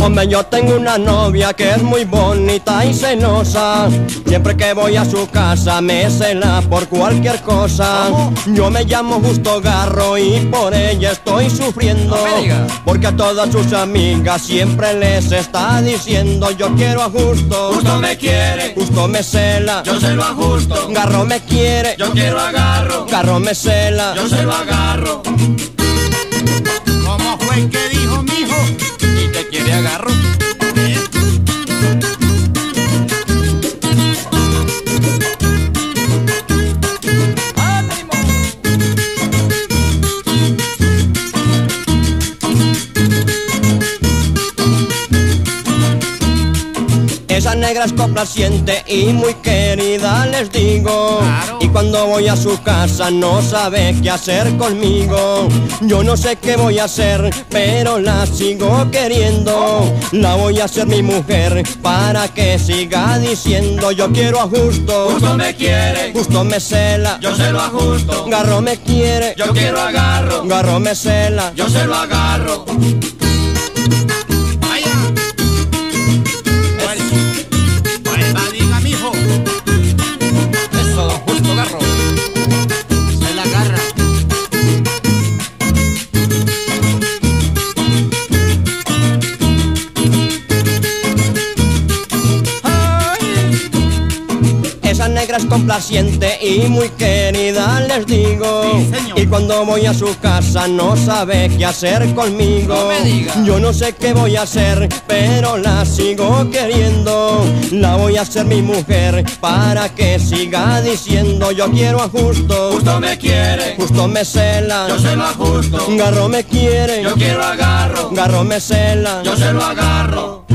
Hombre, yo tengo una novia que es muy bonita y celosa. Siempre que voy a su casa me cela por cualquier cosa. ¿Cómo? Yo me llamo Justo Garro y por ella estoy sufriendo. No me diga. Porque a todas sus amigas siempre les está diciendo: yo quiero a Justo. Justo me quiere, Justo me cela. yo se lo ajusto. Garro me quiere, Yo quiero agarro, Garro me cela. yo se lo agarro. ¿Cómo fue que dijo mijo? Y te quiere agarro. Esa negra es complaciente y muy querida, les digo. Claro. Y cuando voy a su casa no sabe qué hacer conmigo. Yo no sé qué voy a hacer, pero la sigo queriendo. La voy a hacer mi mujer para que siga diciendo: yo quiero a Justo. Justo me quiere, Justo me cela. yo se lo ajusto. Garro me quiere, Yo quiero agarro, Garro me cela. yo se lo agarro. Vaya. Vuelva, diga mijo. Eso, don Justo Garro. Se la agarra. Esa negra es complaciente y muy querida, les digo. Sí, señor. Y cuando voy a su casa no sabe qué hacer conmigo. No me diga. Yo no sé qué voy a hacer, pero la sigo queriendo. La voy a hacer mi mujer para que siga diciendo: yo quiero a Justo. Justo me quiere, Justo me cela. yo se lo ajusto. Garro me quiere, Yo quiero agarro, Garro me cela. yo se lo agarro.